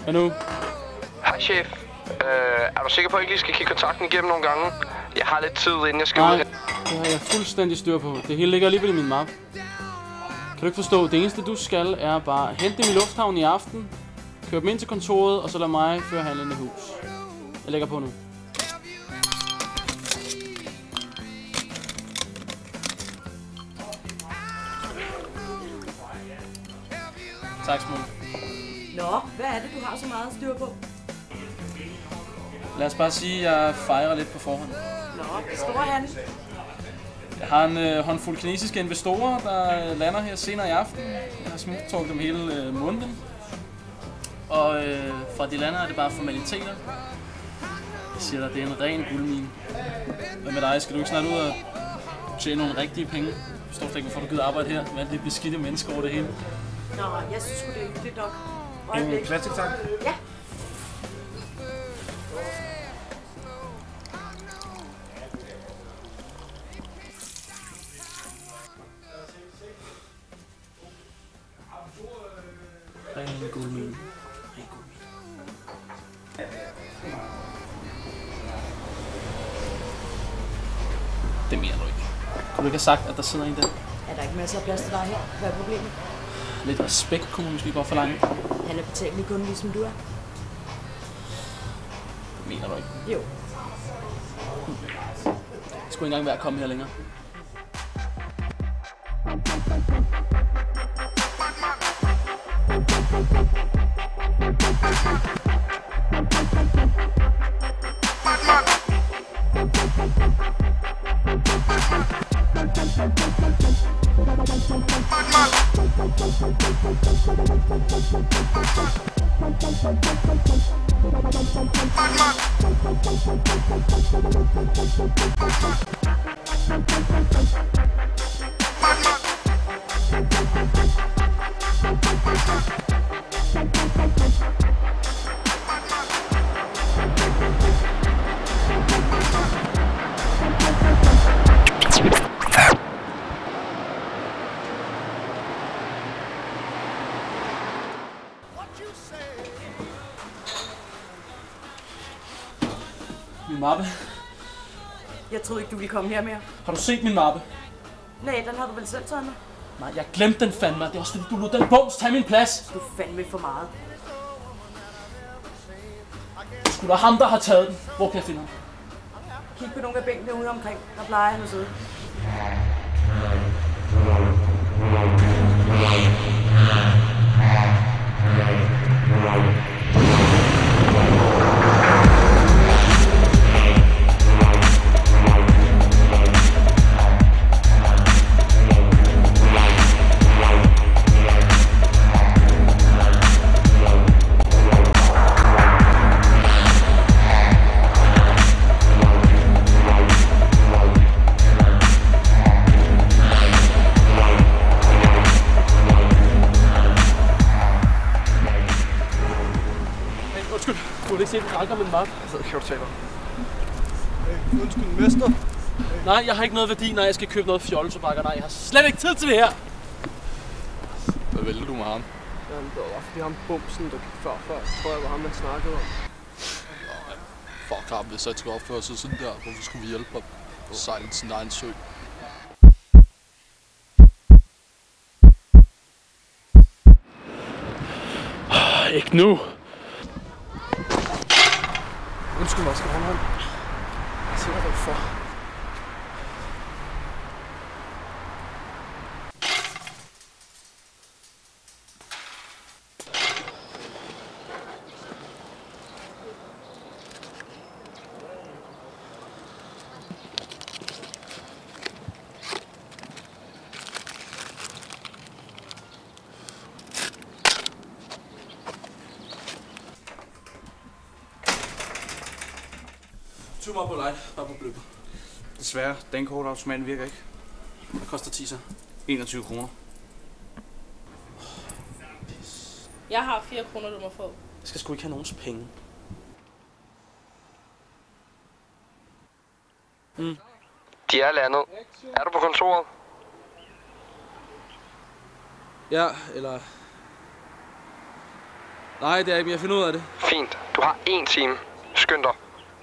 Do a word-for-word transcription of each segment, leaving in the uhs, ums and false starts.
Hvad nu? Hej chef. Øh, er du sikker på, at jeg ikke lige skal kigge kontakten igennem nogle gange? Jeg har lidt tid, inden jeg skal Nej, ud. det har jeg fuldstændig styr på. Det hele ligger alligevel i min mappe. Kan du ikke forstå, det eneste du skal er bare hente dem i lufthavnen i aften, køre dem ind til kontoret, og så lad mig føre handlen i hus. Jeg lægger på nu. Tak, Smule. Nå, hvad er det, du har så meget styr på? Lad os bare sige, at jeg fejrer lidt på forhånd. Nå, store handel. Jeg har en øh, håndfuld kinesiske investorer, der øh, lander her senere i aften. Jeg har smugtrukket dem hele øh, måneden. Og øh, fra de lander er det bare formaliteter. Jeg siger dig, det er en ren guldmine. Hvad med dig? Skal du ikke snart ud og tjene nogle rigtige penge? Jeg forstår ikke, hvorfor du gider arbejde her med alle de beskidte mennesker over det hele. Nå, jeg synes sgu, det er hyggeligt nok. En plastik, tak. Ja. Ren guldmine. Det mener du ikke. Kunne du ikke have sagt, at der sidder en der? Er der ikke masser af plads til dig her? Hvad er problemet? Lidt respekt kunne man måske godt forlange. Han er betalelig kun ligesom du er. Det mener du ikke. Jo. Det skulle ikke engang være at komme her længere. Min mappe. Jeg troede ikke, du ville komme her mere. Har du set min mappe? Nej, den har du vel selv taget med? Nej, jeg glemte den fandme. Det er også fordi, du lod den bums tage min plads. Du fandme for meget. Det skulle da ham, der har taget den. Hvor kan jeg finde ham? Kig på nogle af bænkene ude omkring. Der plejer han at sidde. Undskyld, du har ikke set, at jeg min mappe. Så kan du tale om. Hey, undskyld, mester. Nej, jeg har ikke noget værdi, når jeg skal købe noget fjollesobakker. Nej, jeg har slet ikke tid til det her. Hvad vælger du med ham? Jamen, det var fordi ham bumsen, der gik før, før, tror jeg var ham, man snakkede om. Nej, fuck ham, hvis han skal opføre sig sådan der. Hvorfor skulle vi hjælpe ham? Sejle sin egen sø. Ikke nu. Undskyld mig, skal han have? Jeg siger dig for. tyve mig på light, bare på bløbet. Desværre, dankortautomaten virker ikke. Hvad koster ti så? enogtyve kroner. Jeg har fire kroner, du må få. Jeg skal sgu ikke have nogens penge. Mm. De er landet. Er du på kontoret? Ja, eller... Nej, det er ikke. Jeg finder ud af det. Fint. Du har én time. Skynd dig.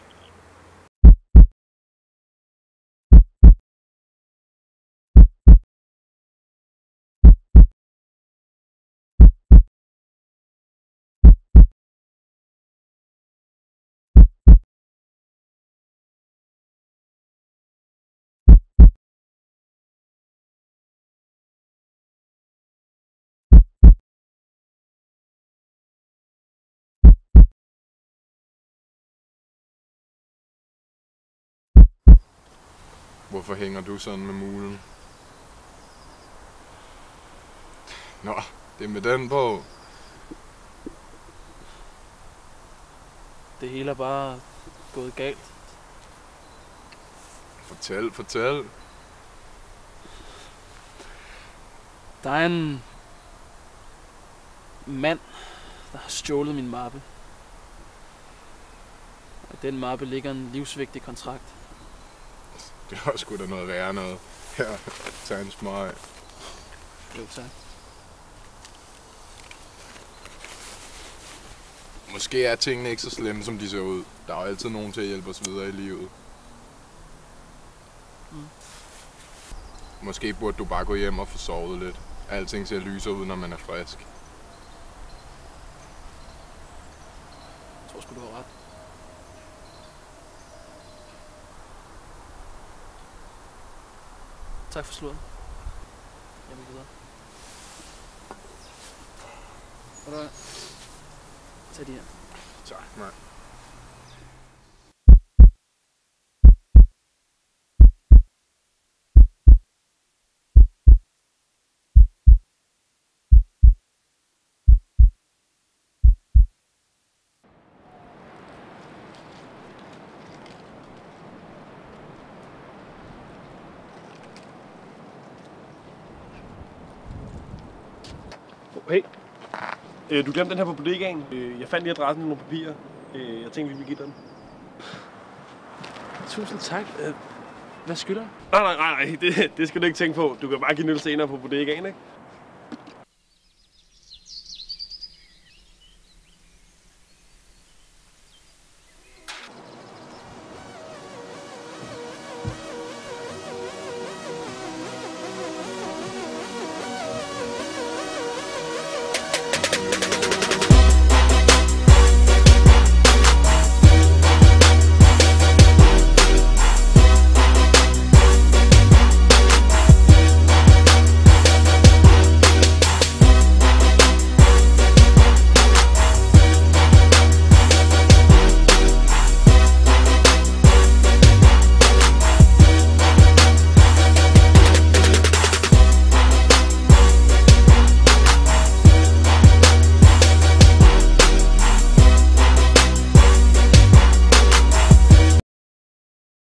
Hvorfor hænger du sådan med mulen? Nå, det er med den på. Det hele er bare gået galt. Fortæl, fortæl. Der er en mand, der har stjålet min mappe. Og i den mappe ligger en livsvigtig kontrakt. Det var sgu da noget værre noget. Her, tag en smøg. Jo, tak. Måske er tingene ikke så slemme, som de ser ud. Der er jo altid nogen til at hjælpe os videre i livet. Mm. Måske burde du bare gå hjem og få sovet lidt. Alting ser lyser ud, når man er frisk. Jeg tror sgu, du har ret. Tak for slået. Jeg vil videre. Hvordan? Tag de her. Tak, mand. Hey, øh, du glemte den her på bodegaen. Øh, jeg fandt lige adressen i nogle papirer. Øh, jeg tænkte, vi ville give dig den. Tusind tak. Hvad skylder? Nej, nej, nej, nej. Det, det skal du ikke tænke på. Du kan bare give den senere på bodegaen, ikke?